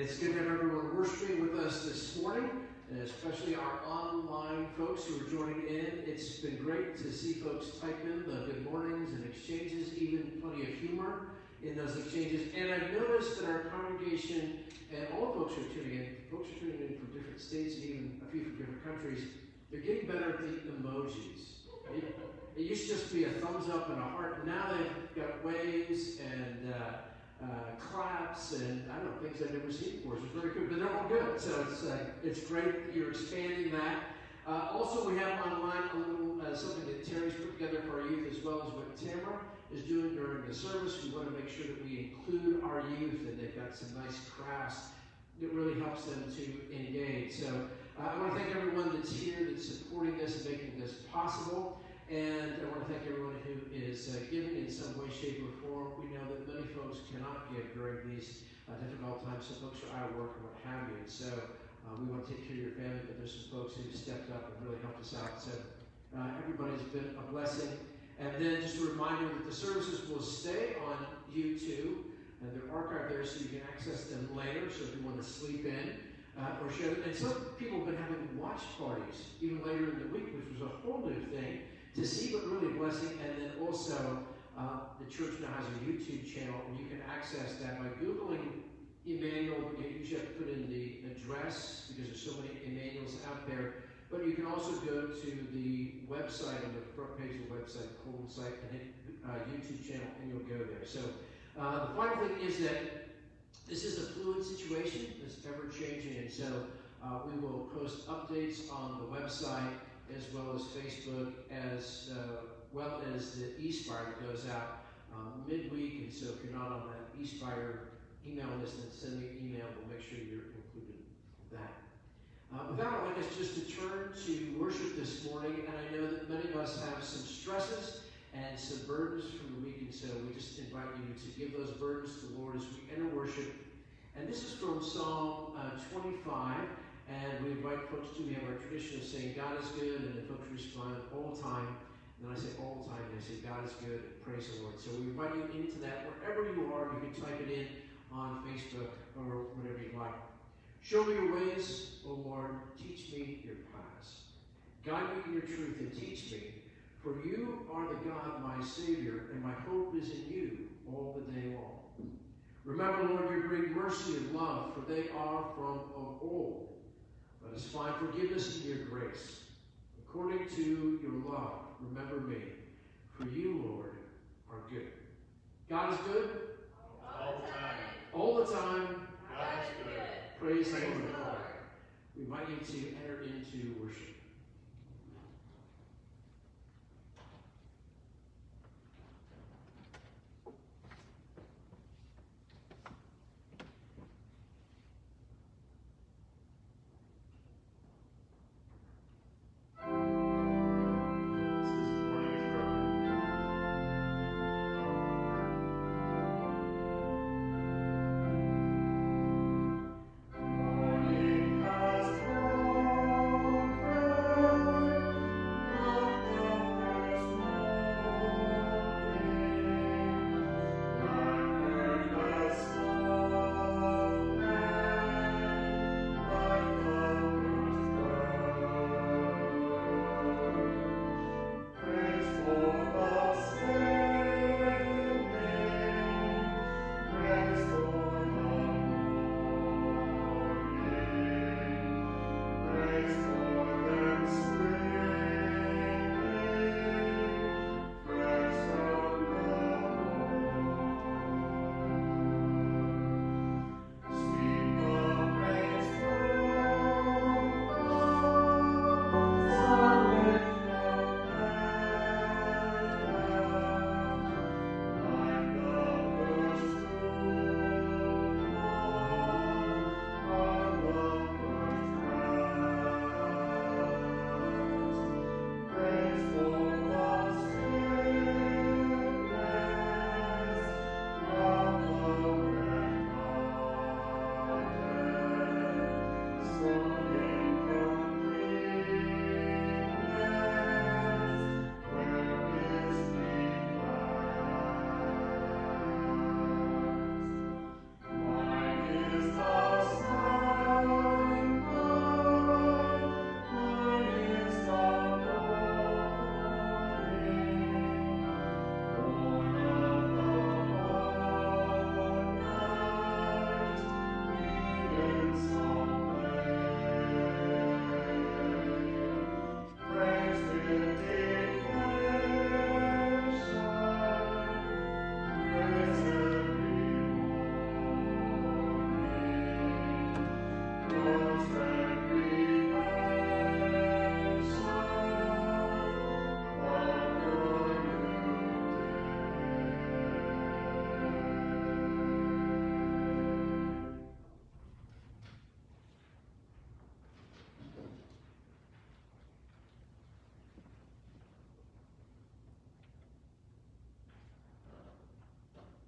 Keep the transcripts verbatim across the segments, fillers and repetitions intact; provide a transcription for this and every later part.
It's good to have everyone worshiping with us this morning, and especially our online folks who are joining in. It's been great to see folks type in the good mornings and exchanges, even plenty of humor in those exchanges. And I've noticed that our congregation and all folks who are tuning in, folks are tuning in from different states and even a few from different countries, they're getting better at the emojis. It, it used to just be a thumbs up and a heart, and now they've got waves and uh, Uh, claps and I don't know, things I've never seen before. So it's very good, but they're all good. So it's uh, it's great that you're expanding that. Uh, also, we have online a little uh, something that Terry's put together for our youth, as well as what Tamara is doing during the service. We want to make sure that we include our youth, and they've got some nice crafts that really helps them to engage. So uh, I want to thank everyone that's here, that's supporting this and making this possible. And I want to thank everyone who is uh, giving in some way, shape, or form. We know that many folks cannot give during these uh, difficult times. Some folks are out of work and what have you. And so uh, we want to take care of your family, but there's some folks who've stepped up and really helped us out. So uh, everybody's been a blessing. And then just a reminder that the services will stay on YouTube, and they're archived there so you can access them later. So if you want to sleep in uh, or share them. And some people have been having watch parties even later in the week, which was a whole new thing to see, but really a blessing. And then also, uh, the church now has a YouTube channel, and you can access that by Googling Emmanuel. You usually have to put in the address because there's so many Emmanuels out there. But you can also go to the website, on the front page of the website, Colon site, and hit uh, YouTube channel, and you'll go there. So uh, the final thing is that this is a fluid situation. It's ever changing, and so uh, we will post updates on the website, as well as Facebook, as uh, well as the eSpire that goes out um, midweek. And so if you're not on that eSpire email list, then send me an email. We'll make sure you're included in that. Uh, with that, I'd like us just to turn to worship this morning. And I know that many of us have some stresses and some burdens from the week. And so we just invite you to give those burdens to the Lord as we enter worship. And this is from Psalm uh, twenty-five. And we invite folks to, we have our tradition of saying, God is good, and then folks respond all the time. And then I say all the time, and I say, God is good, and praise the Lord. So we invite you into that. Wherever you are, you can type it in on Facebook or whatever you like. Show me your ways, O Lord. Teach me your paths. Guide me in your truth and teach me. For you are the God, my Savior, and my hope is in you all the day long. Remember, Lord, your great mercy and love, for they are from of old. Let us find forgiveness in your grace. According to your love, remember me. For you, Lord, are good. God is good? All the time. All the time. God is good. Praise the Lord. We invite you to enter into worship. Morning has broken.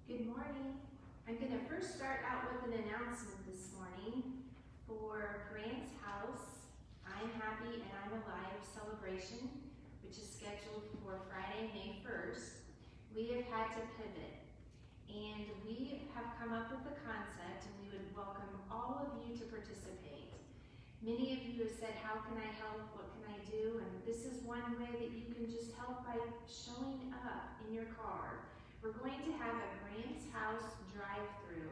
Good morning. I'm going to first start out with an announcement this morning for Grant's House I'm Happy and I'm Alive celebration, which is scheduled for Friday, May first. We have had to pivot, and we have come up with a concept, and we would welcome all of you to participate. Many of you have said, how can I help? What can I do? And this is one way that you can just help by showing up in your car. We're going to have a Grant's House drive-through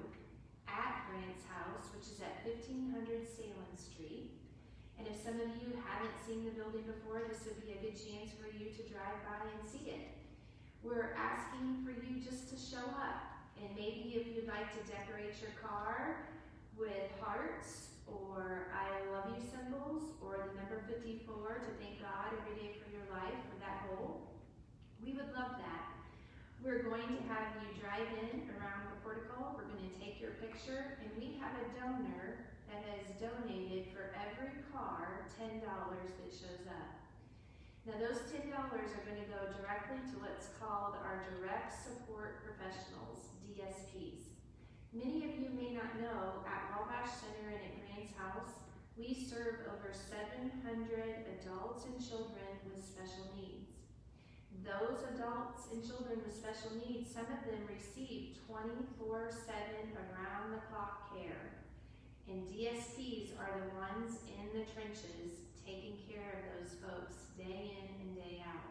at Grant's House, which is at fifteen hundred Salem Street. And if some of you haven't seen the building before, this would be a good chance for you to drive by and see it. We're asking for you just to show up. And maybe if you'd like to decorate your car with hearts or I love you symbols or the number fifty-four to thank God every day for your life for that goal, we would love that. We're going to have you drive in around the portico. We're going to take your picture, and we have a donor that has donated for every car ten dollars that shows up. Now those ten dollars are going to go directly to what's called our Direct Support Professionals, D S Ps. Many of you may not know, at Wabash Center and at Grant's House, we serve over seven hundred adults and children with special needs. Those adults and children with special needs, some of them receive twenty-four seven around-the-clock care. And D S Ps are the ones in the trenches taking care of those folks day in and day out.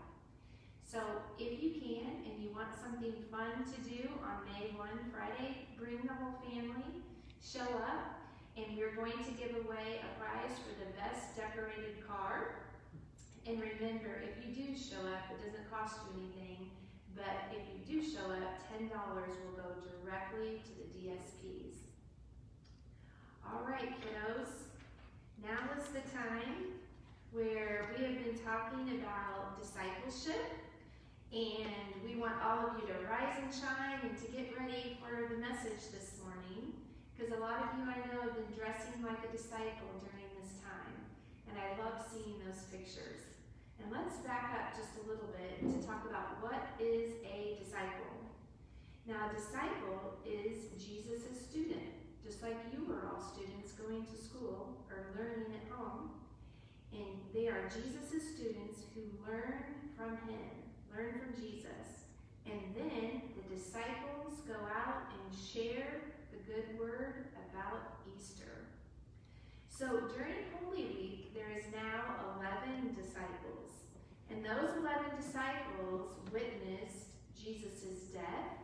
So if you can and you want something fun to do on May first, Friday, bring the whole family, show up, and we're going to give away a prize for the best decorated car. And remember, if you do show up, it doesn't cost you anything, but if you do show up, ten dollars will go directly to the D S Ps. All right, kiddos, now is the time where we have been talking about discipleship, and we want all of you to rise and shine and to get ready for the message this morning, because a lot of you I know have been dressing like a disciple during this time, and I love seeing those pictures. And let's back up just a little bit to talk about what is a disciple. Now, a disciple is Jesus' student, just like you are all students going to school or learning at home. And they are Jesus' students who learn from him, learn from Jesus. And then the disciples go out and share the good word about Easter. So during Holy Week, there is now eleven disciples. And those eleven disciples witnessed Jesus' death,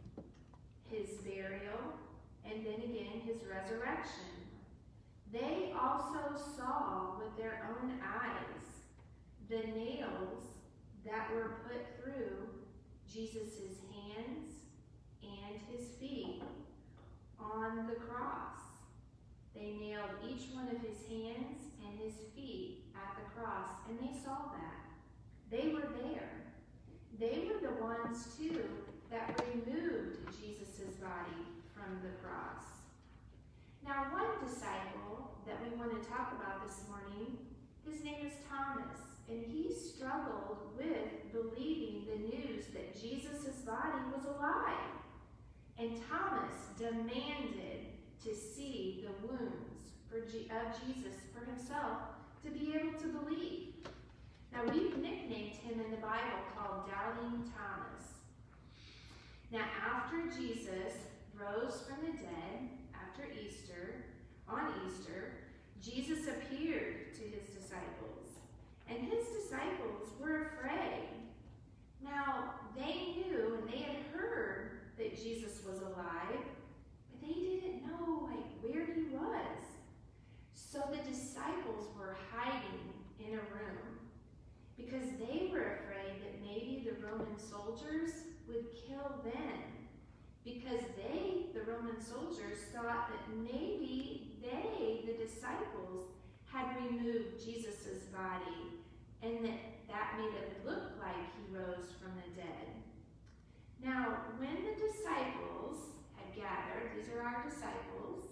his burial, and then again his resurrection. They also saw with their own eyes the nails that were put through Jesus' hands and his feet on the cross. They nailed each one of his hands and his feet at the cross, and they saw that. They were there. They were the ones, too, that removed Jesus' body from the cross. Now, one disciple that we want to talk about this morning, his name is Thomas, and he struggled with believing the news that Jesus' body was alive. And Thomas demanded to see the wounds for G of Jesus for himself to be able to believe. Now, we've nicknamed him in the Bible called Doubting Thomas. Now, after Jesus rose from the dead, after Easter, on Easter, Jesus appeared to his disciples, and his disciples were afraid. Now, they knew and they had heard that Jesus was alive, but they didn't know like where he was. So the disciples were hiding in a room because they were afraid that maybe the Roman soldiers would kill them, because they, the Roman soldiers, thought that maybe they, the disciples, had removed Jesus' body, and that that made it look like he rose from the dead. Now, when the disciples had gathered, these are our disciples,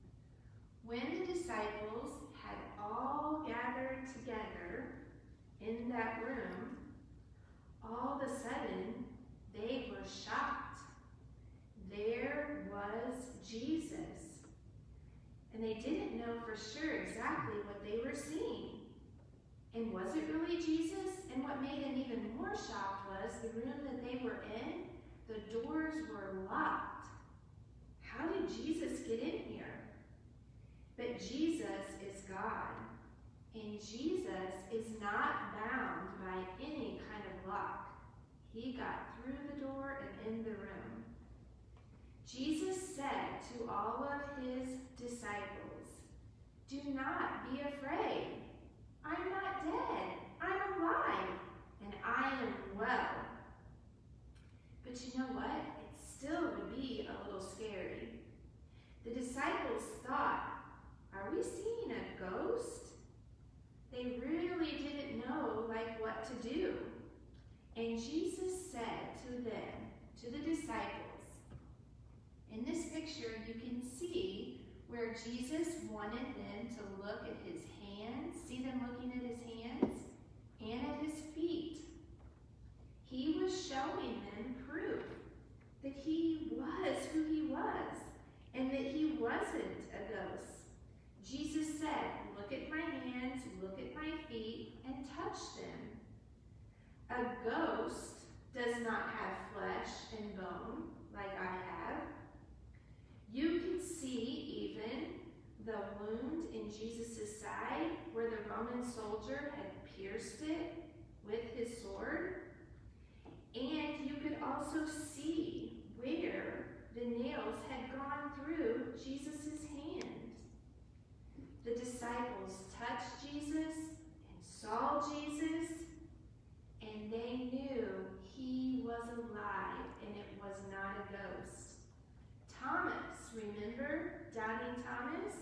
when the disciples had all gathered together in that room, all of a sudden, they were shocked. there was Jesus. And they didn't know for sure exactly what they were seeing. And was it really Jesus? And what made them even more shocked was the room that they were in, the doors were locked. How did Jesus get in here? But Jesus is God. And Jesus is not bound by any kind of lock. He got through the door and in the room. Jesus said to all of his disciples, "Do not be afraid. I'm not dead. I'm alive, and I am well." But you know what? It still would be a little scary. The disciples thought, are we seeing a ghost? They really didn't know like what to do. And Jesus said to them, to the disciples, in this picture you can see where Jesus wanted them to look at his hands, see them looking at his hands, and at his feet. He was showing them proof that he was who he was, and that he wasn't a ghost. Jesus said, look at my hands, look at my feet, and touch them. A ghost does not have flesh and bone like I have. You can see even the wound in Jesus' side where the Roman soldier had pierced it with his sword. And you could also see where the nails had gone through Jesus' hands. The disciples touched Jesus and saw Jesus, and they knew he was alive and it was not a ghost. Thomas, remember doubting Thomas?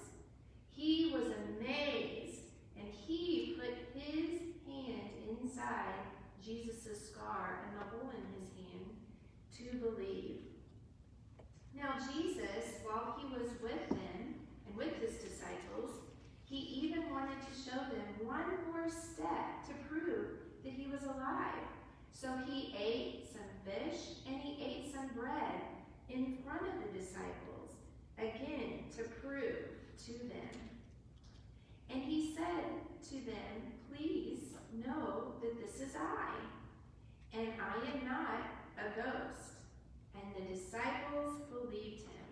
He was amazed, and he put his hand inside Jesus' scar and the hole in his hand to believe. Now Jesus, while he was with them and with his disciples, he even wanted to show them one more step to prove that he was alive. So he ate some fish and he ate some bread in front of the disciples, again to prove to them. And he said to them, please know that this is I, and I am not a ghost. And the disciples believed him.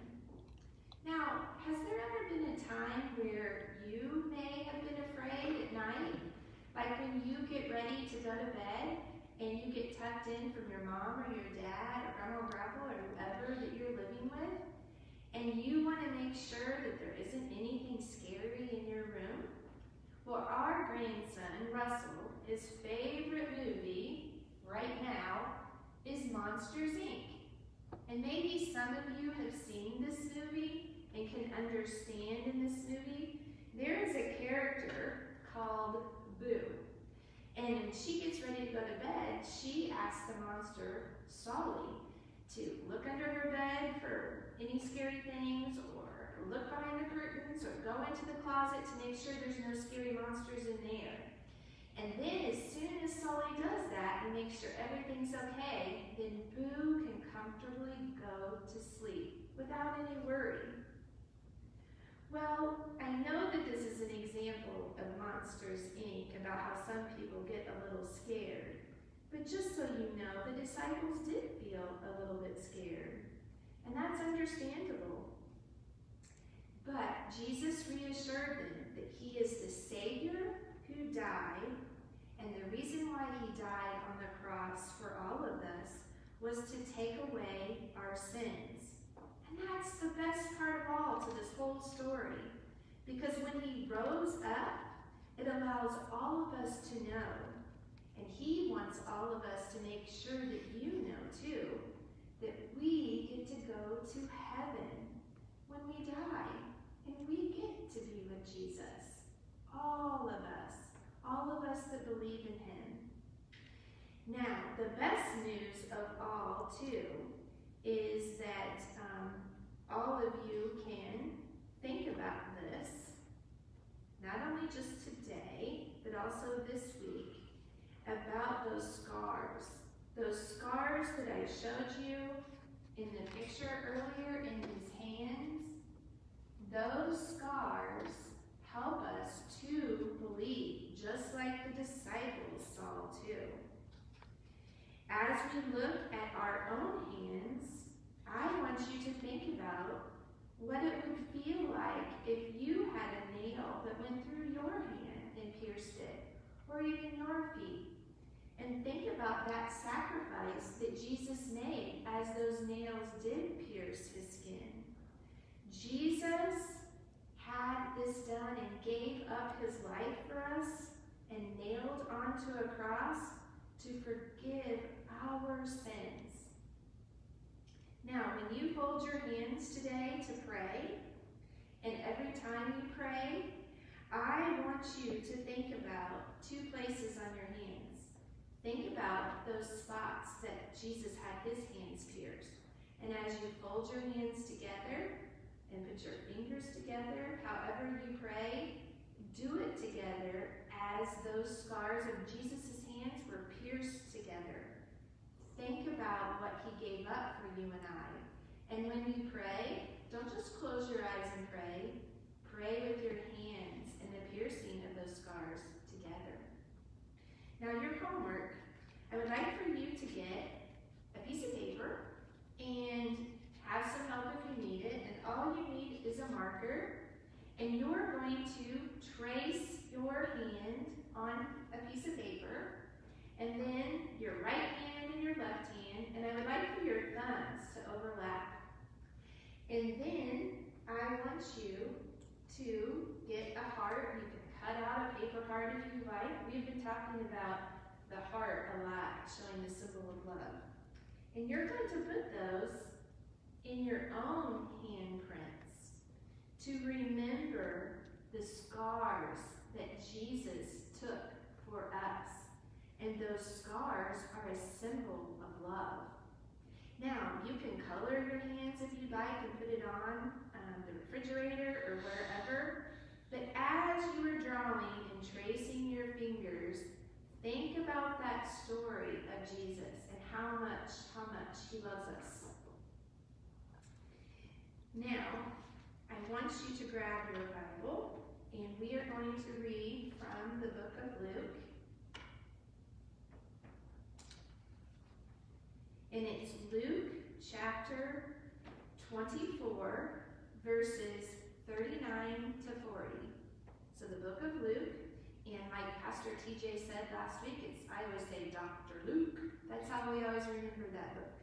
Now, has there ever been a time where you may have been afraid at night? Like when you get ready to go to bed and you get tucked in from your mom or your dad or grandma or grandpa or whoever that you're living with, and you want to make sure that there isn't anything scary in your room? Well, our grandson, Russell, his favorite movie right now is Monsters, Incorporated. And maybe some of you have seen this movie and can understand in this movie. There is a character called Boo. And when she gets ready to go to bed, she asks the monster, Solly, to look under her bed for any scary things, or look behind the curtains, or go into the closet to make sure there's no scary monsters in there. And then as soon as Solly does that and makes sure everything's okay, then Boo can comfortably go to sleep without any worry. Well, I know that this is an example of Monsters, Incorporated, about how some people get a little scared. But just so you know, the disciples did feel a little bit scared. And that's understandable. But Jesus reassured them that he is the Savior who died, and the reason why he died on the cross for all of us was to take away our sins. And that's the best part of all to this whole story, because when he rose up, it allows all of us to know, and he wants all of us to make sure that you know too, that we get to go to heaven when we die, and we get to be with Jesus. All of us. All of us that believe in him. Now, the best news of all, too, is that um, all of you can think about this, not only just today, but also this week, about those scars. Those scars that I showed you in the picture earlier in his hands, those scars help us to believe, just like the disciples saw too. As we look at our own hands, I want you to think about what it would feel like if you had a nail that went through your hand and pierced it, or even your feet. And think about that sacrifice that Jesus made as those nails did pierce his skin. Jesus had this done and gave up his life for us and nailed onto a cross to forgive our sins. Now, when you fold your hands today to pray, and every time you pray, I want you to think about two places on your hands. Think about those spots that Jesus had his hands pierced. And as you fold your hands together and put your fingers together, however you pray, do it together as those scars of Jesus' hands were pierced together. Think about what he gave up for you and I. And when you pray, don't just close your eyes and pray. Pray with your hands and the piercing of those scars together. Now your homework, I would like for you to get a piece of paper and have some help if you need it. And all you need is a marker. And you're going to trace your hand on a piece of paper. And then your right hand and your left hand. And I would like for your thumbs to overlap. And then I want you to get a heart. You can cut out a paper heart if you like. We've been talking about the heart a lot, showing the symbol of love. And you're going to put those in your own handprints to remember the scars that Jesus took for us. And those scars are a symbol of love. Now, you can color your hands if you'd like and put it on um, the refrigerator or wherever. But as you are drawing and tracing your fingers, think about that story of Jesus and how much, how much he loves us. Now, I want you to grab your Bible, and we are going to read from the book of Luke. And it's Luke chapter twenty-four, verses thirty-nine to forty. So the book of Luke, and like Pastor T J said last week, it's I always say Doctor Luke. That's how we always remember that book.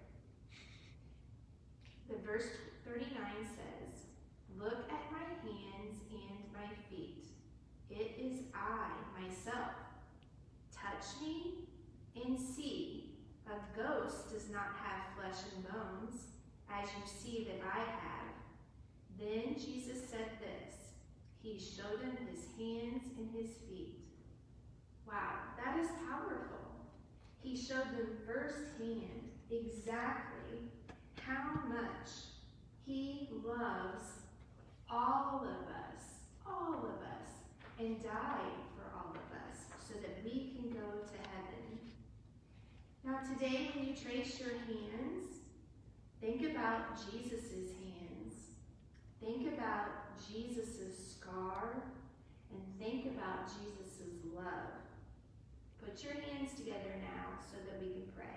The verse thirty-nine says, "Look at my hands and my feet. It is I, myself. Touch me and see. A ghost does not have flesh and bones, as you see that I have." Then Jesus said this. He showed him his hands and his feet. Wow, that is powerful. He showed them firsthand exactly how much he loves all of us, all of us, and died for all of us so that we can go to heaven. Now today, when you trace your hands, think about Jesus' hands. Think about Jesus' scar, and think about Jesus' love. Put your hands together now so that we can pray.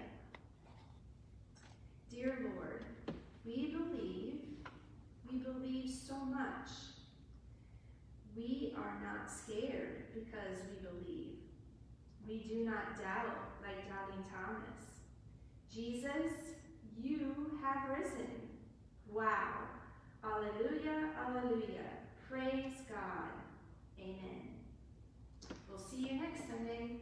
Dear Lord, we believe, we believe so much. We are not scared because we believe. We do not doubt like doubting Thomas. Jesus, you have risen. Wow. Alleluia, alleluia. Praise God. Amen. We'll see you next Sunday.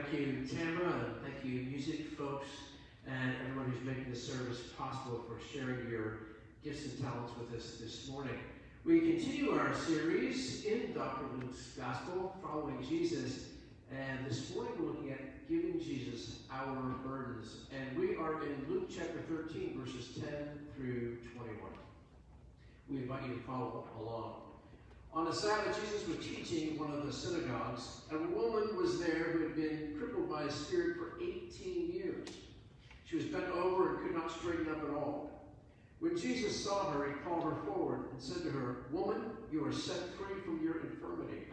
Thank you, Tamara, and thank you, music folks, and everyone who's making this service possible for sharing your gifts and talents with us this morning. We continue our series in Doctor Luke's Gospel, Following Jesus, and this morning we're looking at giving Jesus our burdens. And we are in Luke chapter thirteen, verses ten through twenty-one. We invite you to follow along. On the Sabbath, Jesus was teaching in one of the synagogues, and a woman was there who had been crippled by a spirit for eighteen years. She was bent over and could not straighten up at all. When Jesus saw her, he called her forward and said to her, "Woman, you are set free from your infirmity."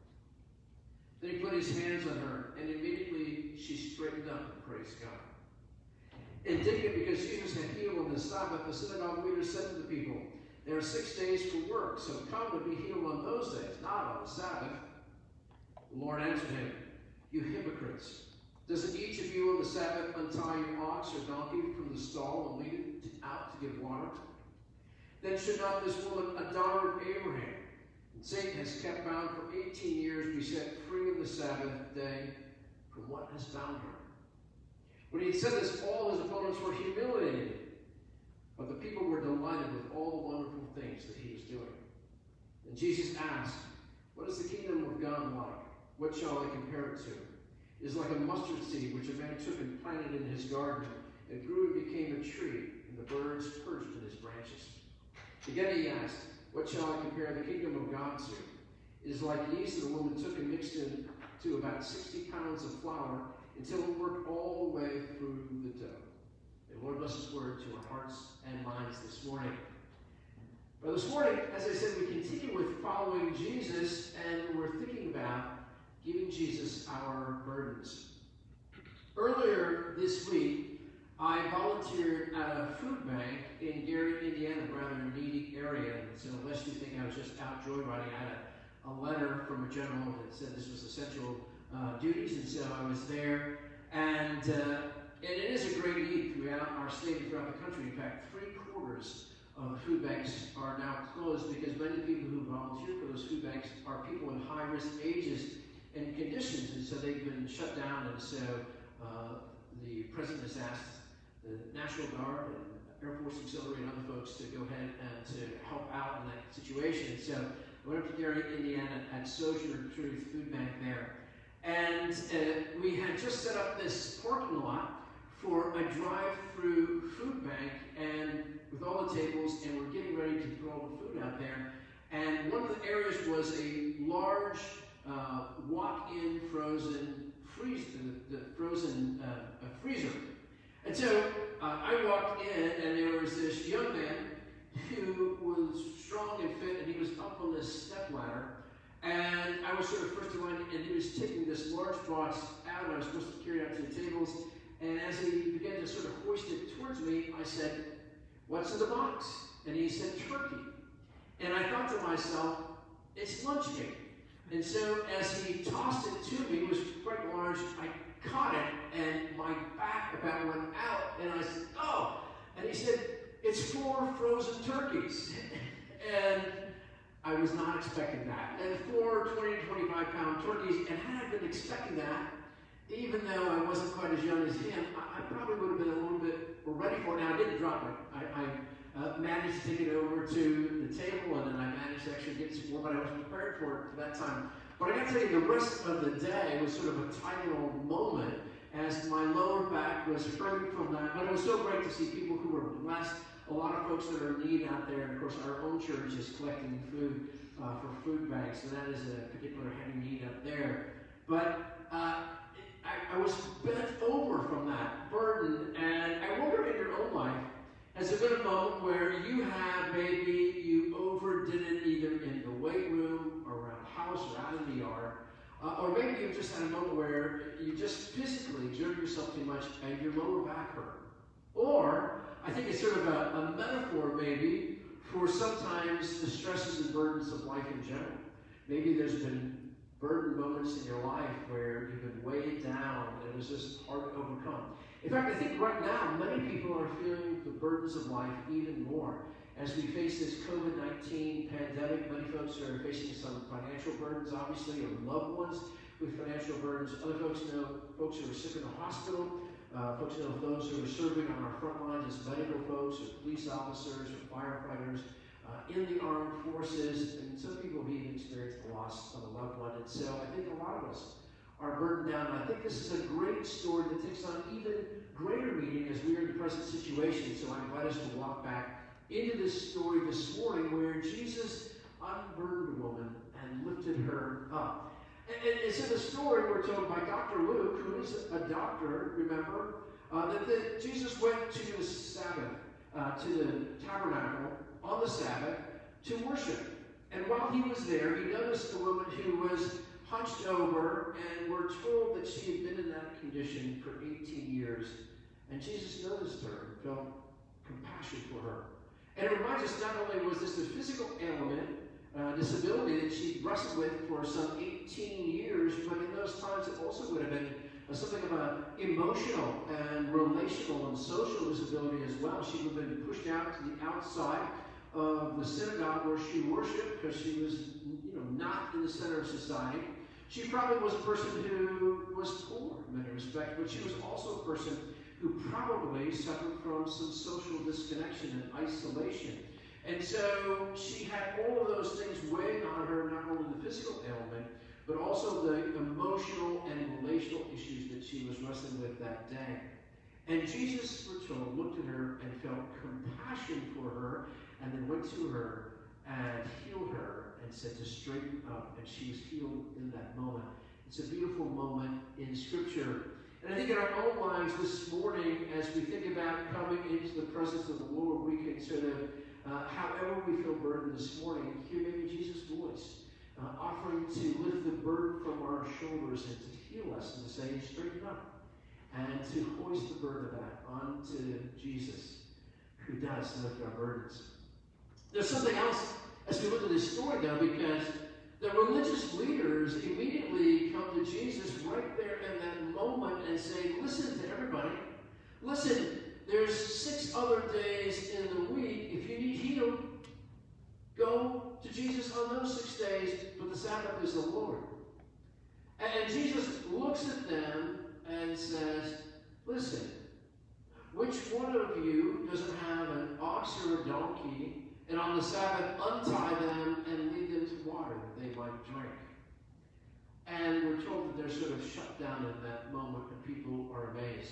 Then he put his hands on her, and immediately she straightened up and praised God. Indignant because Jesus had healed on the Sabbath, the synagogue leader said to the people, "There are six days for work, so come to be healed on those days, not on the Sabbath." The Lord answered him, "You hypocrites! Doesn't each of you on the Sabbath untie your ox or donkey from the stall and lead it out to give water? Then should not this woman, a daughter of Abraham, and Satan has kept bound for eighteen years, be set free on the Sabbath day from what has bound her?" When he had said this, all his opponents were humiliated. But the people were delighted with all the wonderful things that he was doing. And Jesus asked, "What is the kingdom of God like? What shall I compare it to? It is like a mustard seed which a man took and planted in his garden. It grew and became a tree, and the birds perched in its branches." Again he asked, "What shall I compare the kingdom of God to? It is like yeast that a woman took and mixed into about sixty pounds of flour until it worked all the way through the dough." And Lord bless his word to our hearts and minds this morning. But this morning, as I said, we continue with following Jesus, and we're thinking about giving Jesus our burdens. Earlier this week, I volunteered at a food bank in Gary, Indiana, a rather needy area. And so unless you think I was just out joyriding, I had a, a letter from a general that said this was essential uh, duties, and so I was there. And uh, And it is a great need throughout our state and throughout the country. In fact, three quarters of the food banks are now closed because many people who volunteer for those food banks are people in high-risk ages and conditions, and so they've been shut down. And so uh, the president has asked the National Guard and Air Force Auxiliary and other folks to go ahead and to help out in that situation. So I went up to Gary, Indiana, at Sojourner Truth Food Bank there. And uh, we had just set up this parking lot for a drive-through food bank, and with all the tables, and we're getting ready to throw all the food out there. And one of the areas was a large uh, walk-in frozen freeze, the, the frozen uh, a freezer. And so uh, I walked in, and there was this young man who was strong and fit, and he was up on this step ladder. And I was sort of first in line, and he was taking this large box out, and I was supposed to carry it out to the tables. And as he began to sort of hoist it towards me, I said, "What's in the box?" And he said, "Turkey." And I thought to myself, it's lunch meat. And so as he tossed it to me, it was quite large, I caught it, and my back about went out, and I said, "Oh." And he said, "It's four frozen turkeys." And I was not expecting that. And four twenty to twenty-five pound turkeys, and had I been expecting that, even though I wasn't quite as young as him, I, I probably would have been a little bit ready for it. Now, I didn't drop it. I, I uh, managed to take it over to the table, and then I managed to actually get some more, but I wasn't prepared for it for that time. But I got to tell you, the rest of the day was sort of a tiny little moment as my lower back was hurting from that. But it was so great to see people who were blessed, a lot of folks that are in need out there. And of course, our own church is collecting food uh, for food banks, and that is a particular heavy need up there. But uh, I, I was bent over from that burden, and I wonder in your own life, has there been a moment where you have maybe you overdid it either in the weight room or around the house or out in the yard, uh, or maybe you've just had a moment where you just physically jerked yourself too much and your lower back hurt? Or, I think it's sort of a, a metaphor maybe for sometimes the stresses and burdens of life in general. Maybe there's been burden moments in your life where you've been weighed down and it was just hard to overcome. In fact, I think right now, many people are feeling the burdens of life even more. As we face this COVID nineteen pandemic, many folks are facing some financial burdens, obviously, or loved ones with financial burdens. Other folks know folks who are sick in the hospital. Uh, folks know those who are serving on our front lines as medical folks, or police officers, or firefighters, uh, in the armed forces. And some people have even experienced the loss of a loved one. And so I think a lot of us are burdened down. And I think this is a great story that takes on even greater meaning as we are in the present situation. So I invite us to walk back into this story this morning where Jesus unburdened a woman and lifted her up. And, and it's in the story we're told by Doctor Luke, who is a doctor, remember, uh, that, that Jesus went to the Sabbath, uh, to the tabernacle on the Sabbath to worship. And while he was there, he noticed a woman who was hunched over, and we're told that she had been in that condition for eighteen years. And Jesus noticed her and felt compassion for her. And it reminds us not only was this a physical ailment, uh, disability that she wrestled with for some eighteen years, but in those times it also would have been uh, something of an emotional and relational and social disability as well. She would have been pushed out to the outside of the synagogue where she worshiped because she was, you know, not in the center of society. She probably was a person who was poor in many respects, but she was also a person who probably suffered from some social disconnection and isolation. And so she had all of those things weighing on her, not only the physical ailment, but also the emotional and relational issues that she was wrestling with that day. And Jesus, we're told, looked at her and felt compassion for her, and then went to her and healed her and said to straighten up, and she was healed in that moment. It's a beautiful moment in Scripture. And I think in our own lives this morning, as we think about coming into the presence of the Lord, we can sort of, uh, however we feel burdened this morning, hear maybe Jesus' voice, uh, offering to lift the burden from our shoulders and to heal us and to say, straighten up, and to hoist the burden of that onto Jesus, who does lift our burdens. There's something else as we look at this story, though, because the religious leaders immediately come to Jesus right there in that moment and say, listen to everybody. Listen, there's six other days in the week. If you need healed, go to Jesus on those six days, but the Sabbath is the Lord. And Jesus looks at them and says, listen, which one of you doesn't have an ox or a donkey, and on the Sabbath untie them and lead them to water that they might drink? And we're told that they're sort of shut down in that moment, and people are amazed.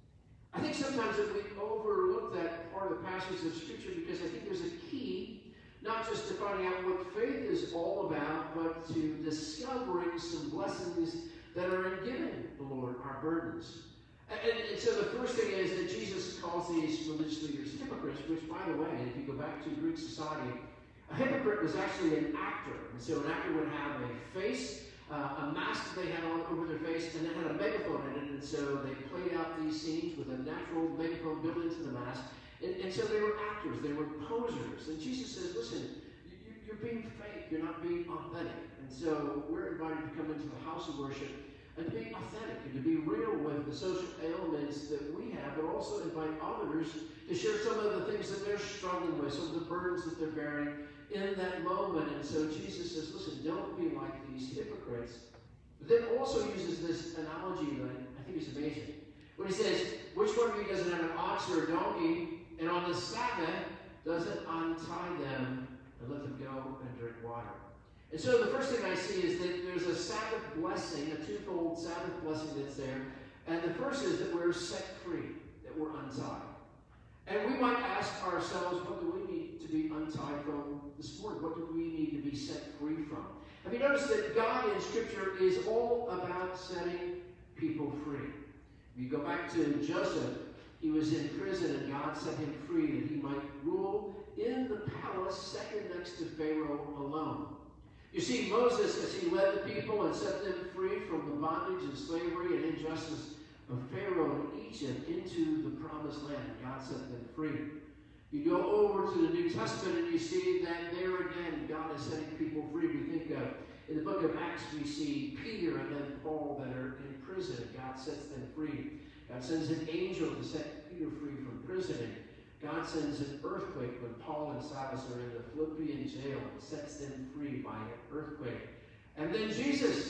I think sometimes that we overlook that part of the passage of Scripture because I think there's a key, not just to finding out what faith is all about, but to discovering some blessings that are in giving the Lord our burdens. And, and so the first thing is that Jesus calls these religious leaders hypocrites, which, by the way, if you go back to Greek society, a hypocrite was actually an actor. And so an actor would have a face, uh, a mask that they had on over their face, and it had a megaphone in it. And so they played out these scenes with a natural megaphone built into the mask. And, and so they were actors, they were posers. And Jesus says, listen, you, you're being fake, you're not being authentic. And so we're invited to come into the house of worship and to be authentic and to be real with the social ailments that we have, but also invite others to share some of the things that they're struggling with, some of the burdens that they're bearing in that moment. And so Jesus says, listen, don't be like these hypocrites. But then also uses this analogy that I think is amazing. When he says, which one of you doesn't have an ox or a donkey, and on the Sabbath doesn't untie them and let them go and drink water? And so the first thing I see is that there's a Sabbath blessing, a twofold Sabbath blessing that's there. And the first is that we're set free, that we're untied. And we might ask ourselves, what do we need to be untied from this morning? What do we need to be set free from? Have you noticed that God in Scripture is all about setting people free? If you go back to Joseph, he was in prison and God set him free that he might rule in the palace second next to Pharaoh alone. You see, Moses, as he led the people and set them free from the bondage and slavery and injustice of Pharaoh in Egypt into the promised land, God set them free. You go over to the New Testament and you see that there again, God is setting people free. We think of, in the book of Acts, we see Peter and then Paul that are in prison. God sets them free. God sends an angel to set Peter free from prison. God sends an earthquake when Paul and Silas are in the Philippian jail and sets them free by an earthquake. And then Jesus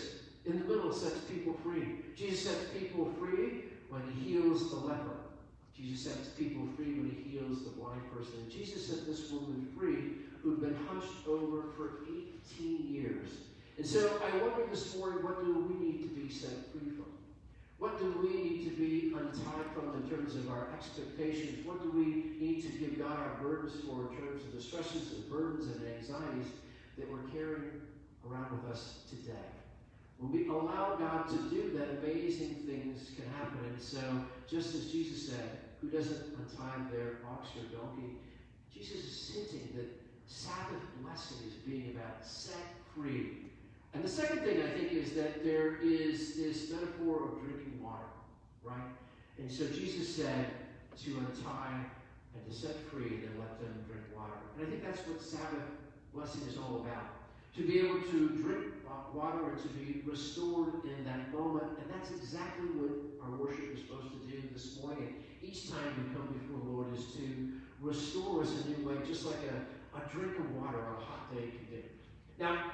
In the middle, sets people free. Jesus sets people free when he heals the leper. Jesus sets people free when he heals the blind person. And Jesus set this woman free who'd been hunched over for eighteen years. And so I wonder this morning, what do we need to be set free from? What do we need to be untied from in terms of our expectations? What do we need to give God our burdens for in terms of the stresses and burdens and anxieties that we're carrying around with us today? When we allow God to do that, amazing things can happen. And so, just as Jesus said, who doesn't untie their ox or donkey? Jesus is hinting that Sabbath blessing is being about set free. And the second thing I think is that there is this metaphor of drinking water, right? And so Jesus said to untie and to set free and then let them drink water. And I think that's what Sabbath blessing is all about. To be able to drink water and to be restored in that moment. And that's exactly what our worship is supposed to do this morning. And each time we come before the Lord is to restore us in a new way, just like a, a drink of water on a hot day can do. Now,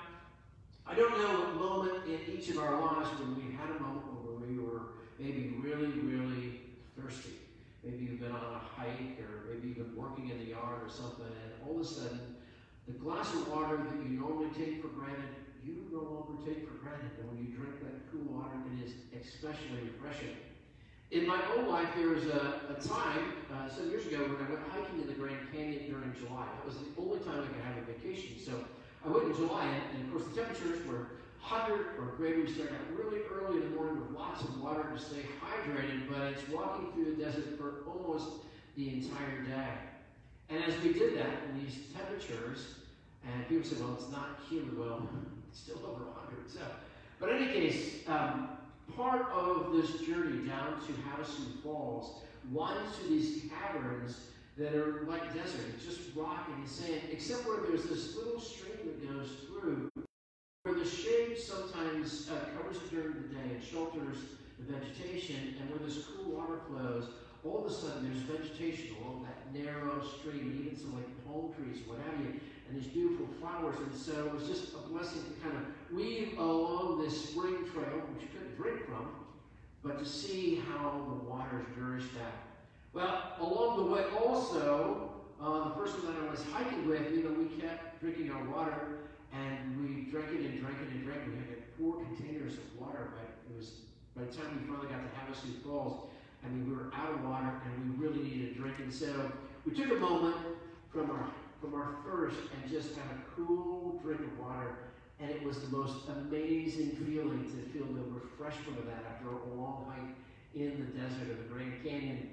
I don't know what moment in each of our lives when we had a moment where we were maybe really, really thirsty. Maybe you've been on a hike, or maybe you've been working in the yard or something, and all of a sudden, the glass of water that you normally take for granted, you no longer take for granted. And when you drink that cool water, it is especially refreshing. In my own life, there was a, a time, uh, some years ago, when I went hiking in the Grand Canyon during July. That was the only time I could have a vacation. So I went in July, and, and of course the temperatures were one hundred or greater. We started out really early in the morning with lots of water to stay hydrated, but it's walking through the desert for almost the entire day. And as we did that in these temperatures, and people said, well, it's not humid. Well, it's still over one hundred. So, but in any case, um, part of this journey down to Havasu Falls winds to these caverns that are like desert. It's just rock and sand, except where there's this little stream that goes through, where the shade sometimes uh, covers it during the day and shelters the vegetation, and where this cool water flows, all of a sudden there's vegetation along that narrow stream, even some like palm trees, what have you, and these beautiful flowers. And so it was just a blessing to kind of weave along this spring trail, which you couldn't drink from, but to see how the waters nourished that. Well, along the way also, uh, the person that I was hiking with, you know, we kept drinking our water, and we drank it and drank it and drank it. We had like four containers of water, but it was, by the time we finally got to Havasu Falls, I mean, we were out of water, and we really needed a drink. And so we took a moment from our from our thirst and just had a cool drink of water, and it was the most amazing feeling to feel the refreshment of that after a long hike in the desert of the Grand Canyon.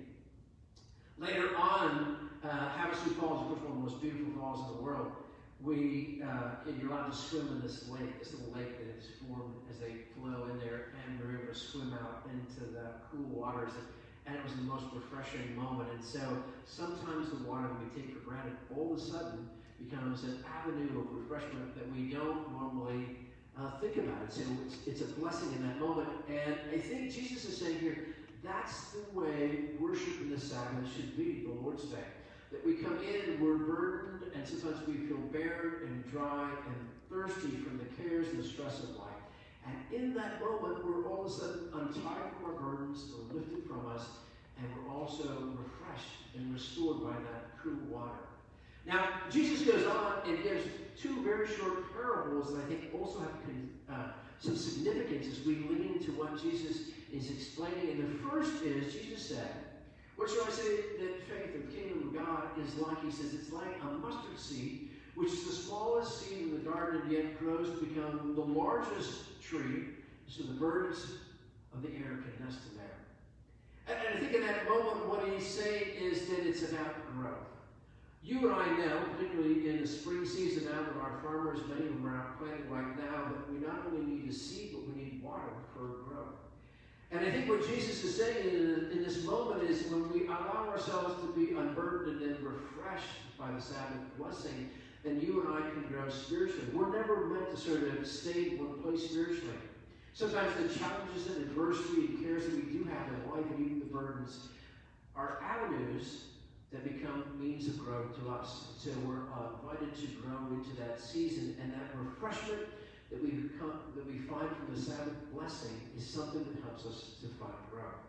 Later on, uh, Havasu Falls, of course, one of the most beautiful falls in the world. We, uh, and you're allowed to swim in this lake, this little lake that is formed as they flow in there, and we were able to swim out into the cool waters. And it was the most refreshing moment. And so sometimes the water that we take for granted all of a sudden becomes an avenue of refreshment that we don't normally uh, think about. So it's, it's a blessing in that moment. And I think Jesus is saying here, that's the way worship in the Sabbath should be, the Lord's Day. That we come in and we're burdened, and sometimes we feel bare and dry and thirsty from the cares and the stress of life. And in that moment, we're all of a sudden untied from our burdens, they're lifted from us, and we're also refreshed and restored by that cool water. Now, Jesus goes on and gives two very short parables that I think also have uh, some significance as we lean into what Jesus is explaining. And the first is, Jesus said, what shall I say that faith of the kingdom of God is like? He says, it's like a mustard seed, which is the smallest seed in the garden, and yet grows to become the largest tree, so the birds of the air can nest in there. And, and I think in that moment, what he's saying is that it's about growth. You and I know, particularly in the spring season now that our farmers, many of them are out planting right now, that we not only need to seed, but we need water for growth. And I think what Jesus is saying in, in this moment is when we allow ourselves to be unburdened and refreshed by the Sabbath blessing, then you and I can grow spiritually. We're never meant to sort of stay in one place spiritually. Sometimes the challenges and adversity and cares that we do have in life, and even the burdens, are avenues that become means of growth to us. So we're uh, invited to grow into that season, and that refreshment that we become, that we find from the Sabbath blessing is something that helps us to find growth.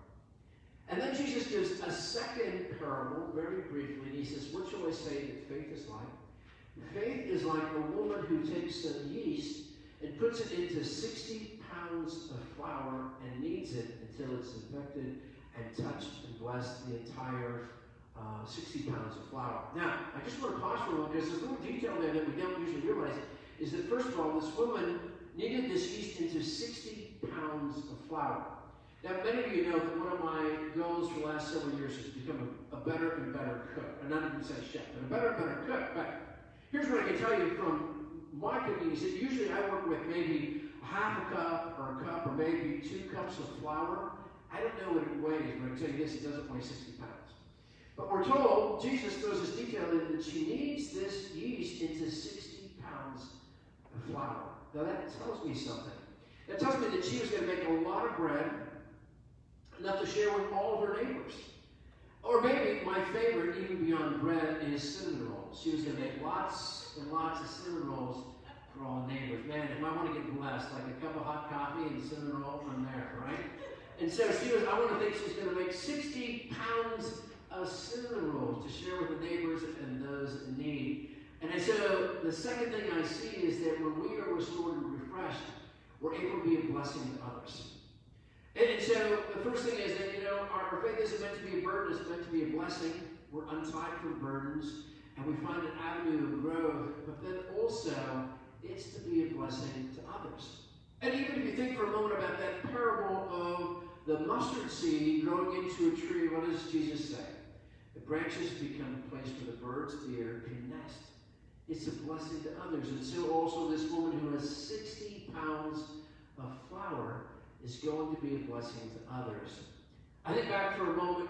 And then Jesus gives a second parable, very briefly, and he says, what shall I say that faith is like? Faith is like a woman who takes some yeast and puts it into sixty pounds of flour and kneads it until it's infected and touched and blessed the entire uh, sixty pounds of flour. Now, I just want to pause for a moment because there's a little detail there that we don't usually realize, is that first of all, this woman kneaded this yeast into sixty pounds of flour. Now, many of you know that one of my goals for the last several years is to become a, a better and better cook. I'm not even saying chef, but a better and better cook. But here's what I can tell you from my cooking is that usually I work with maybe half a cup or a cup or maybe two cups of flour. I don't know what it weighs, but I can tell you this, it doesn't weigh sixty pounds. But we're told, Jesus throws this detail in that she kneads this yeast into sixty pounds of flour. Now that tells me something. That tells me that she was going to make a lot of bread, enough to share with all of her neighbors. Or maybe my favorite, even beyond bread, is cinnamon rolls. She was going to make lots and lots of cinnamon rolls for all the neighbors. Man, if I want to get blessed, like a cup of hot coffee and cinnamon roll from there, right? And so she was, I want to think she's going to make sixty pounds of cinnamon rolls to share with the neighbors and those in need. And so the second thing I see is that when we are restored and refreshed, we're able to be a blessing to others. And so the first thing is that, you know, our faith isn't meant to be a burden, it's meant to be a blessing. We're untied from burdens, and we find an avenue of growth, but then also it's to be a blessing to others. And even if you think for a moment about that parable of the mustard seed growing into a tree, what does Jesus say? The branches become a place where the birds of the air can nest. It's a blessing to others. And so also this woman who has sixty pounds of flour is going to be a blessing to others. I think back for a moment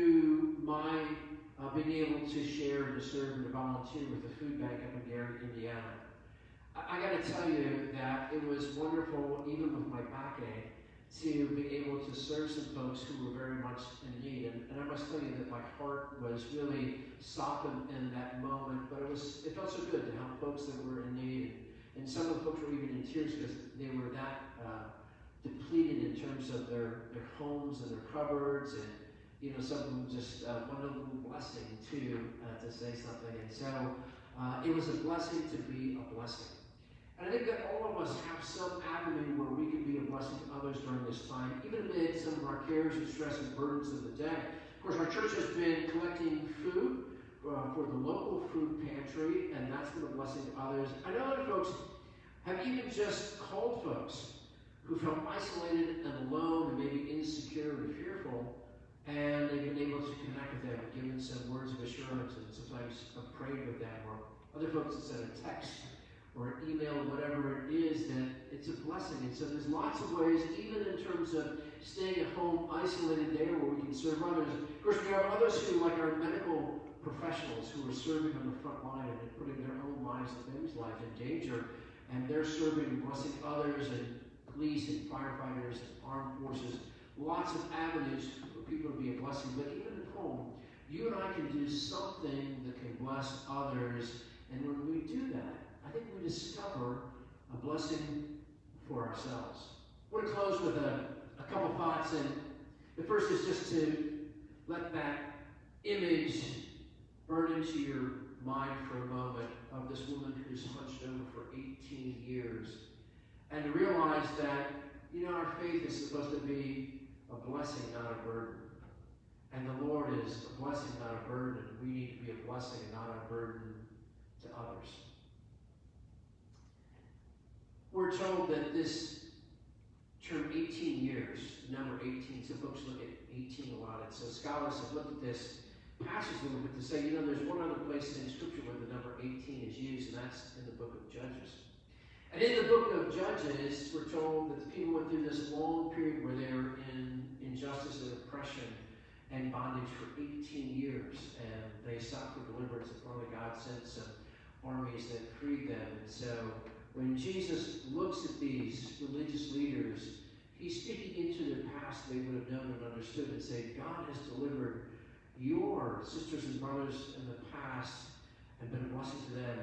to my uh, being able to share and to serve and to volunteer with the food bank up in Gary, Indiana. I, I got to tell you that it was wonderful, even with my backache, to be able to serve some folks who were very much in need. And, and I must tell you that my heart was really softened in that moment, but it was it felt so good to help folks that were in need. And, and some of the folks were even in tears because they were that uh, depleted in terms of their, their homes and their cupboards, and you know, some of them just uh, wanted a little blessing too, uh, to say something. And so uh, it was a blessing to be a blessing. And I think that all of us have some avenue where we can be a blessing to others during this time, even amid some of our cares and stress and burdens of the day. Of course, our church has been collecting food uh, for the local food pantry, and that's been a blessing to others. I know other folks have even just called folks who felt isolated and alone and maybe insecure and fearful, and they've been able to connect with them and given some words of assurance and sometimes have prayed with them, or other folks have sent a text or an email, whatever it is, that it's a blessing. And so there's lots of ways, even in terms of staying at home isolated there where we can serve others. Of course, we have others who, like our medical professionals, who are serving on the front line and putting their own lives and families' lives in danger, and they're serving and blessing others, and police and firefighters and armed forces, lots of avenues for people to be a blessing. But even at home, you and I can do something that can bless others, and when we do that, I think we discover a blessing for ourselves. I want to close with a, a couple thoughts, and the first is just to let that image burn into your mind for a moment of this woman who's hunched over for eighteen years, and to realize that, you know, our faith is supposed to be a blessing, not a burden. And the Lord is a blessing, not a burden. We need to be a blessing and not a burden to others. We're told that this term eighteen years, number eighteen, some folks look at eighteen a lot, and so scholars have looked at this passage a little bit to say, you know, there's one other place in Scripture where the number eighteen is used, and that's in the book of Judges. And in the book of Judges, we're told that the people went through this long period where they were in injustice and oppression and bondage for eighteen years, and they sought for deliverance, and finally God sent some armies that freed them. And so when Jesus looks at these religious leaders, he's speaking into their past they would have known and understood, and say, God has delivered your sisters and brothers in the past and been a blessing to them.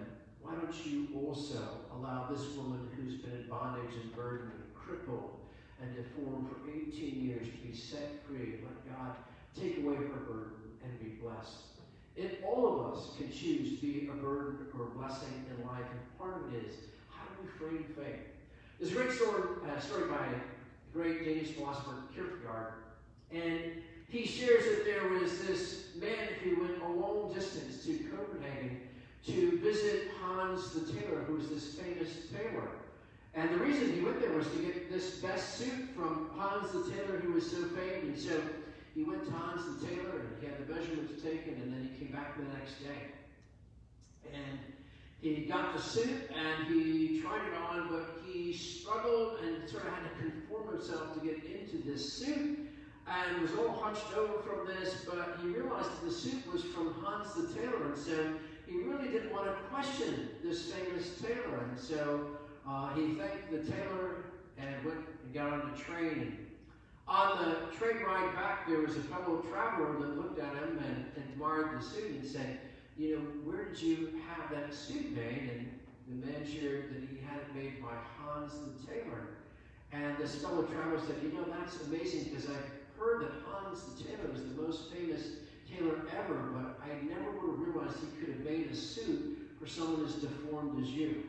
why don't you also allow this woman who's been in bondage and burdened and crippled and deformed for eighteen years to be set free. Let God take away her burden and be blessed. If all of us can choose to be a burden or a blessing in life, and part of it is, how do we frame faith? There's a great story, uh, story by a great Danish philosopher, Kierkegaard, and he shares that there was this man who went a long distance to Copenhagen to visit Hans the tailor, who was this famous tailor. And the reason he went there was to get this best suit from Hans the tailor, who was so famed. And so he went to Hans the tailor, and he had the measurements taken, and then he came back the next day. And he got the suit, and he tried it on, but he struggled and sort of had to conform himself to get into this suit, and was all hunched over from this, but he realized that the suit was from Hans the tailor, and so he really didn't want to question this famous tailor. And so uh, he thanked the tailor and went and got on the train. And on the train ride back, there was a fellow traveler that looked at him and, and admired the suit and said, you know, where did you have that suit made? And the man shared that he had it made by Hans the tailor. And this fellow traveler said, you know, that's amazing, because I've heard that Hans the tailor was the most famous tailor ever, but I never would have realized he could have made a suit for someone as deformed as you.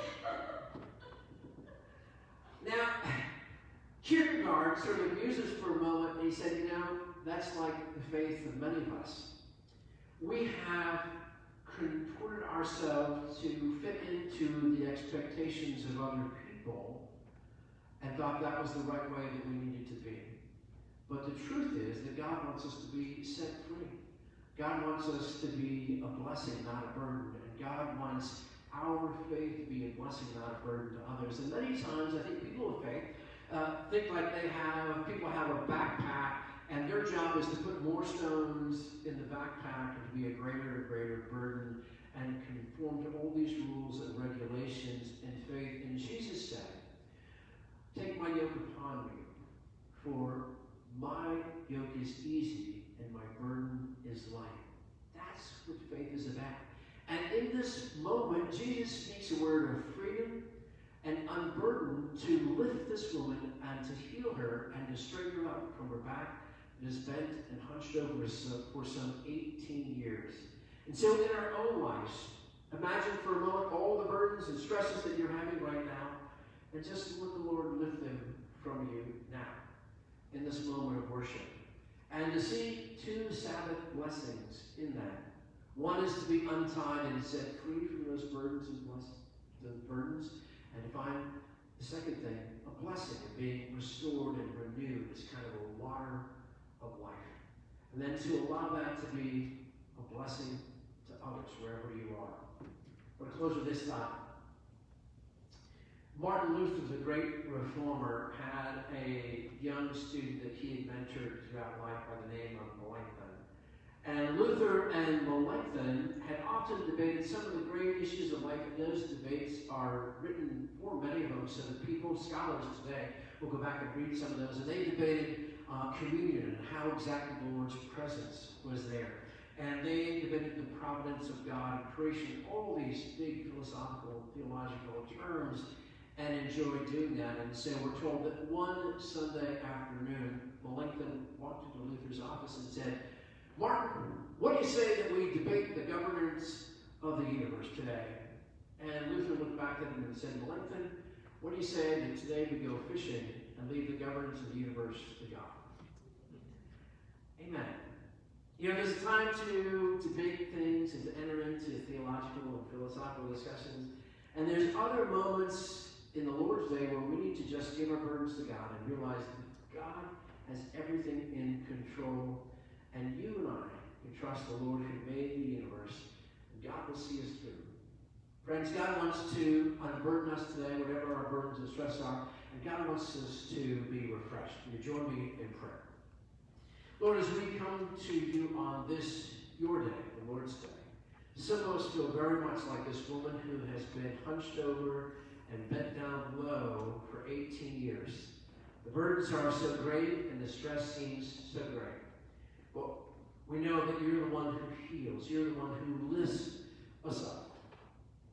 Now, Kierkegaard sort of muses for a moment, and he said, you know, that's like the faith of many of us. We have contorted ourselves to fit into the expectations of other people and thought that was the right way that we needed to be. But the truth is that God wants us to be set free. God wants us to be a blessing, not a burden. And God wants our faith to be a blessing, not a burden to others. And many times, I think people of faith uh, think like they have, people have a backpack, and their job is to put more stones in the backpack and to be a greater and greater burden and conform to all these rules and regulations in faith. And Jesus said, take my yoke upon me, for my yoke is easy and my burden is light. That's what faith is about. And in this moment, Jesus speaks a word of freedom and unburden to lift this woman and to heal her and to straighten her up from her back that is bent and hunched over for some eighteen years. And so in our own lives, imagine for a moment all the burdens and stresses that you're having right now, and just let the Lord lift them from you now, in this moment of worship. And to see two Sabbath blessings in that. One is to be untied and set free from those burdens and blessings, those burdens, and to find the second thing, a blessing of being restored and renewed. It's kind of a water of life. And then to allow that to be a blessing to others wherever you are. We'll close with this thought. Martin Luther, the great reformer, had a young student that he had mentored throughout life by the name of Melanchthon. And Luther and Melanchthon had often debated some of the great issues of life, and those debates are written for many of them, so that people, scholars today, will go back and read some of those. And they debated uh, communion and how exactly the Lord's presence was there. And they debated the providence of God and creation, all these big philosophical, theological terms, and enjoyed doing that. And so we're told that one Sunday afternoon, Melanchthon walked into Luther's office and said, Martin, what do you say that we debate the governance of the universe today? And Luther looked back at him and said, Melanchthon, what do you say that today we go fishing and leave the governance of the universe to God? Amen. You know, there's a time to debate things and to enter into theological and philosophical discussions. And there's other moments in the Lord's Day where we need to just give our burdens to God and realize that God has everything in control. And you and I can trust the Lord who made the universe, and God will see us through. Friends, God wants to unburden us today, whatever our burdens and stress are, and God wants us to be refreshed. Will you join me in prayer? Lord, as we come to you on this, your day, the Lord's Day, some of us feel very much like this woman who has been hunched over and bent down low for eighteen years. The burdens are so great, and the stress seems so great. Well, we know that you're the one who heals. You're the one who lifts us up.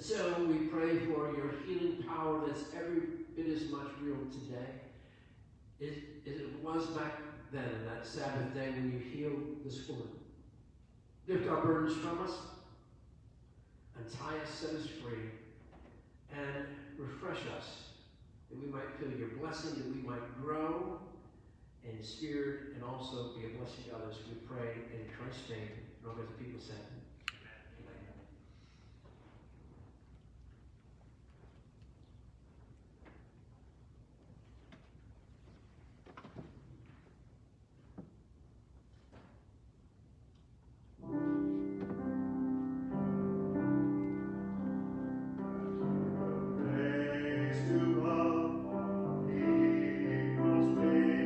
And so we pray for your healing power that's every bit as much real today as it was back then, that Sabbath day when you healed this woman. Lift our burdens from us, untie us, set us free, and refresh us, that we might feel your blessing, that we might grow in spirit and also be a blessing to others. We pray in Christ's name. And all God's people said, amen.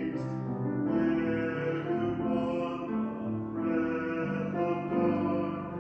There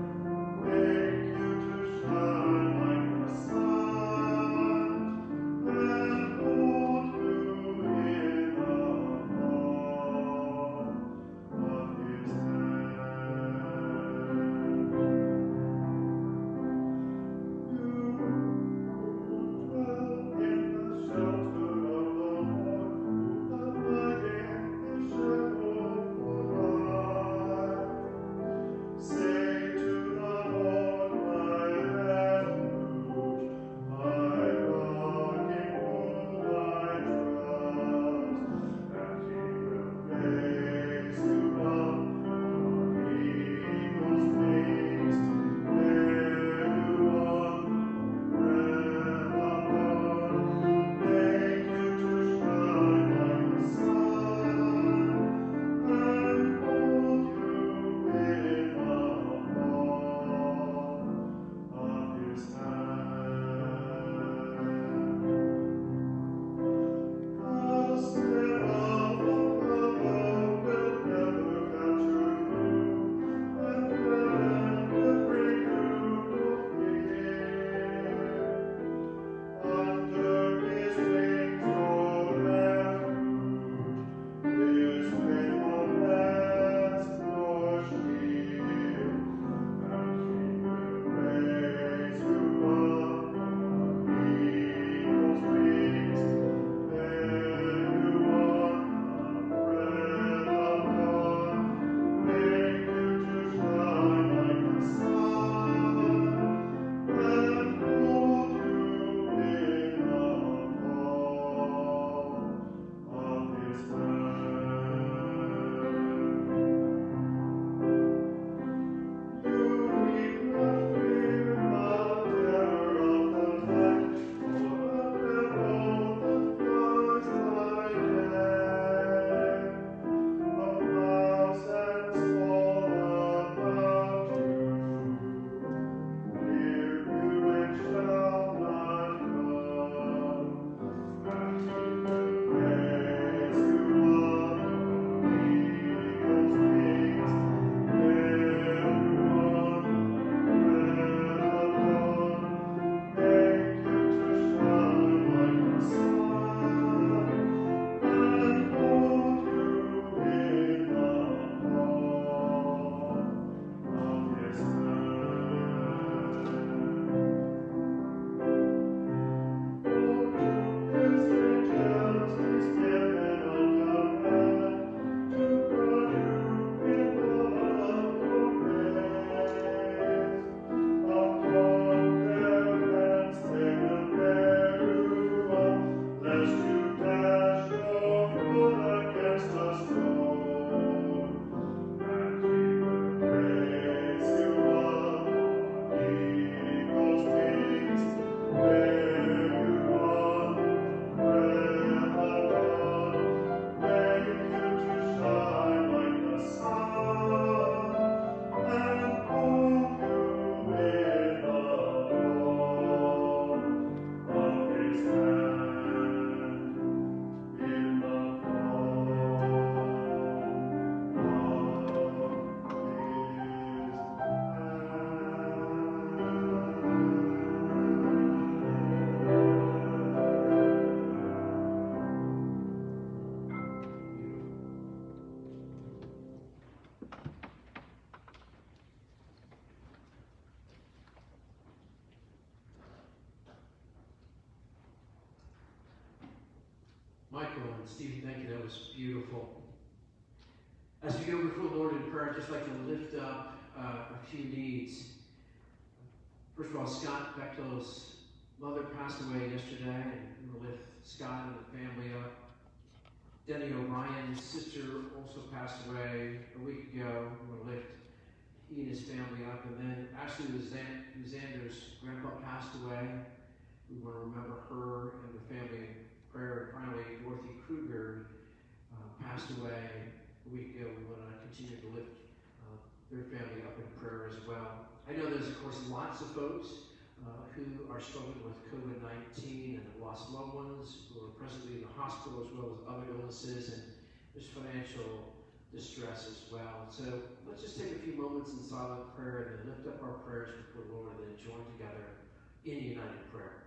Michael and Stephen, thank you. That was beautiful. As we go before the Lord in prayer, I'd just like to lift up uh, a few needs. First of all, Scott Bechtel's mother passed away yesterday, and we will lift Scott and the family up. Denny O'Brien's sister also passed away a week ago. We will lift he and his family up. And then Ashley Xander's grandpa passed away. We want to remember her and the family in prayer. And finally, Dorothy Kruger uh, passed away a week ago. We want to continue to lift uh, their family up in prayer as well. I know there's, of course, lots of folks uh, who are struggling with COVID nineteen and have lost loved ones who are presently in the hospital, as well as other illnesses, and there's financial distress as well. So let's just take a few moments in silent prayer and then lift up our prayers before the Lord and then join together in united prayer.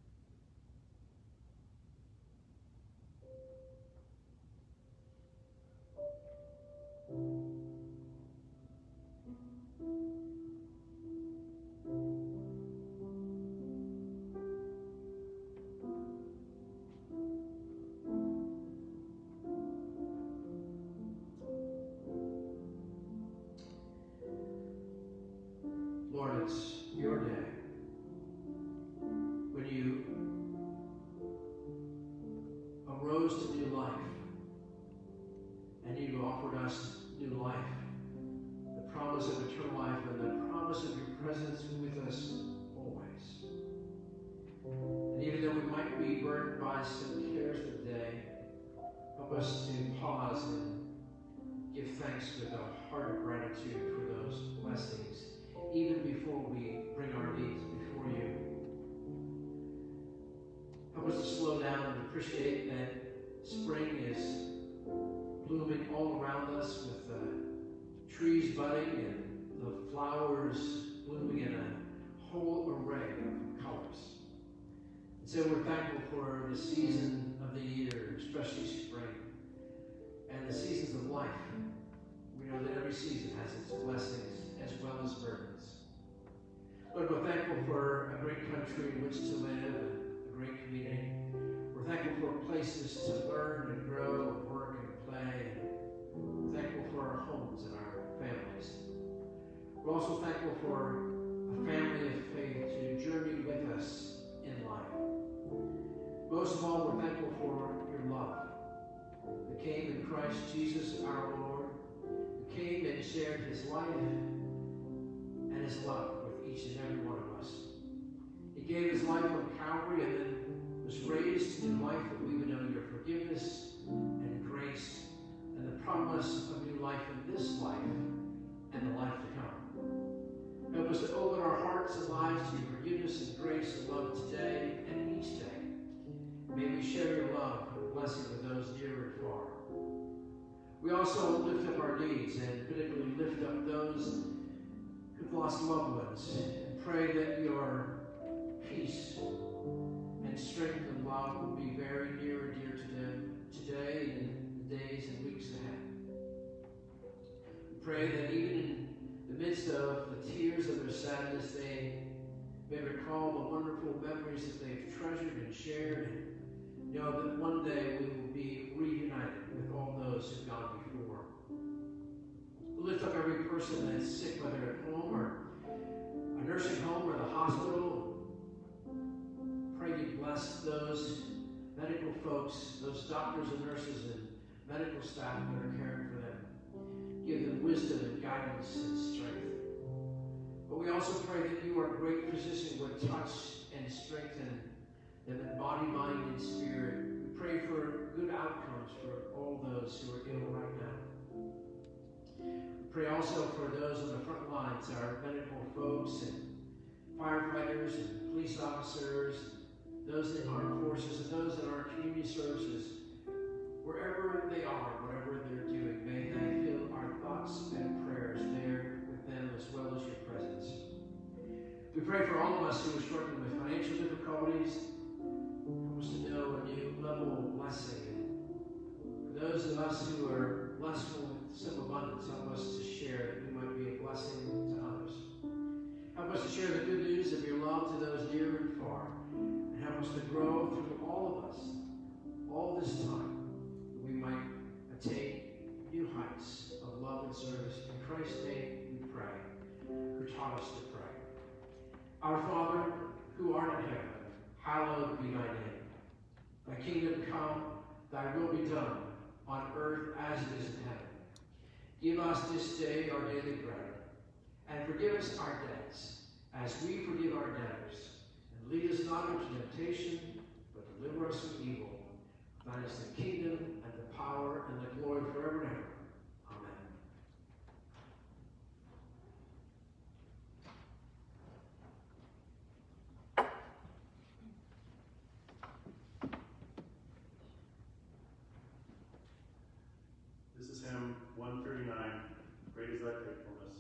Lord, it's your day when you arose to new life and you offered us new life, the promise of eternal life and the promise of your presence with us always. And even though we might be burdened by some cares of the day, help us to pause and give thanks with a heart of gratitude for those blessings, even before we bring our needs before you. Help us to slow down and appreciate that spring is blooming all around us with the trees budding and the flowers blooming in a whole array of colors. And so we're thankful for the season of the year, especially spring, and the seasons of life. We know that every season has its blessings as well as burdens. Lord, we're thankful for a great country in which to live and a great community. We're thankful for places to learn and grow and work and play. We're thankful for our homes and our families. We're also thankful for a family of faith to journey with us in life. Most of all, we're thankful for your love that came in Christ Jesus our Lord, who came and shared his life and his love with each and every one of us. He gave his life on Calvary and then was raised to new life that we would know your forgiveness and grace and the promise of new life in this life and the life to come. Help us to open our hearts and lives to your forgiveness and grace and love today and each day. May we share your love and blessing with those near and far. We also lift up our needs and particularly lift up those who've lost loved ones and pray that your peace and strength and love will be very near and dear to them today and in the days and weeks ahead. We pray that even in the midst of the tears of their sadness, they may recall the wonderful memories that they've treasured and shared, and know that one day we will be reunited with all those who've gone before. We lift up every person that's sick, whether at home or a nursing home or the hospital. Pray you bless those medical folks, those doctors and nurses and medical staff that are caring for them. Give them wisdom and guidance and strength. But we also pray that you, our great physician, would touch and strengthen them in body, mind, and spirit. We pray for good outcomes for all those who are ill right now. We pray also for those on the front lines, our medical folks and firefighters and police officers, those in armed forces, and those in our community services. Wherever they are, whatever they're doing, may they feel our thoughts and prayers there with them as well as your presence. We pray for all of us who are struggling with financial difficulties. Help us to know a new level of blessing. For those of us who are blessed with some abundance, help us to share that we might be a blessing to others. Help us to share the good news of your love to those near and far. And help us to grow through all of us, all this time, that we might attain new heights of love and service. In Christ's name we pray, who taught us to pray. Our Father, who art in heaven, hallowed be thy name. Thy kingdom come, thy will be done, on earth as it is in heaven. Give us this day our daily bread, and forgive us our debts, as we forgive our debtors. And lead us not into temptation, but deliver us from evil. Thine is the kingdom, and the power, and the glory forever and ever. Amen. This is hymn one thirty-nine, Great is Thy Faithfulness.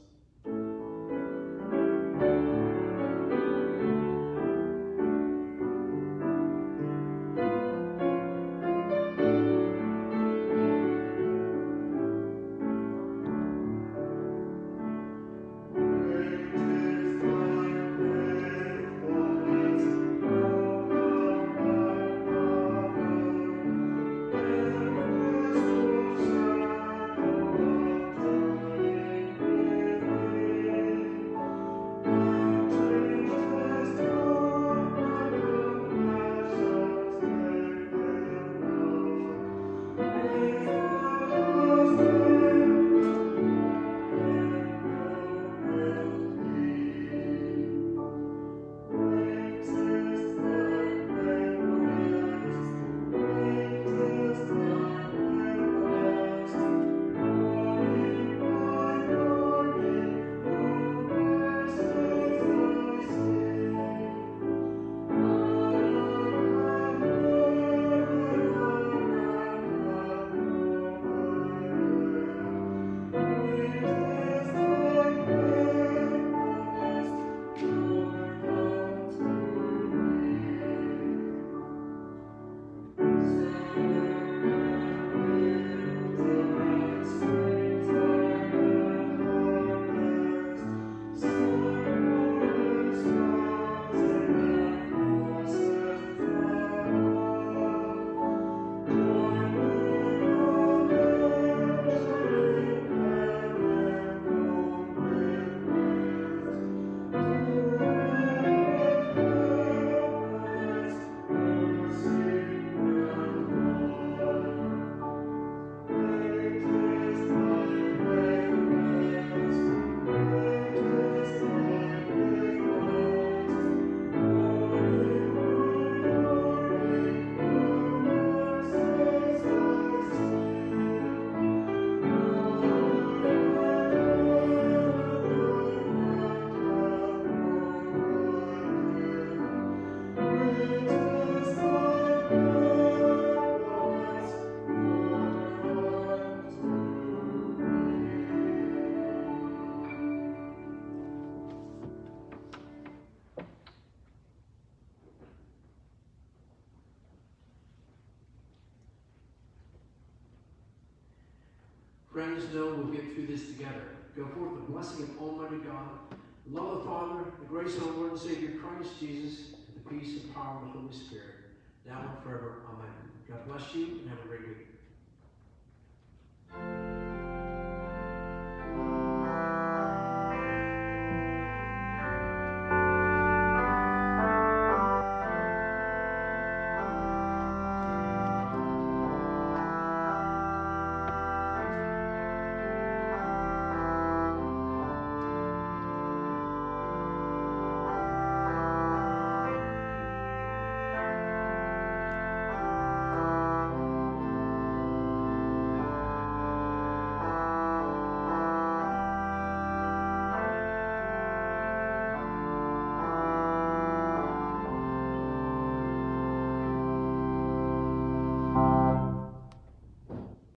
Friends, know we'll get through this together. Go forth the blessing of Almighty God, the love of the Father, the grace of our Lord and Savior Christ Jesus, and the peace and power of the Holy Spirit, now and forever. Amen. God bless you, and have a great week.